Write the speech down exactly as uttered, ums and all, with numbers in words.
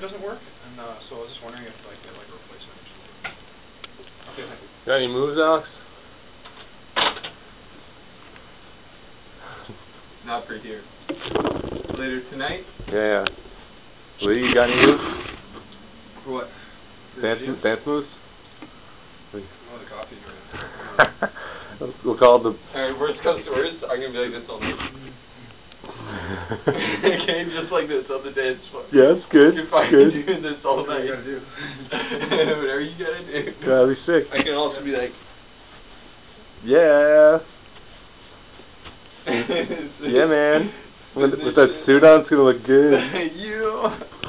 doesn't work, and uh, so I was just wondering if I could get like a replacement or something. Okay, thank you. Got any moves, Alex? Not for here. Later tonight? Yeah, yeah. Lee, you got any moves? For what? Dance, dance moves? Oh, the coffee. We'll call it the... Alright, worst comes to worst, I'm gonna be like this all night. Okay, just like this on the dance floor. Yeah, it's good. You're fine good. doing this all What night. you gotta do? Whatever you gotta do. Gotta be sick. I can also be like... Yeah. Yeah, man. With, with that suit on, it's gonna look good. You...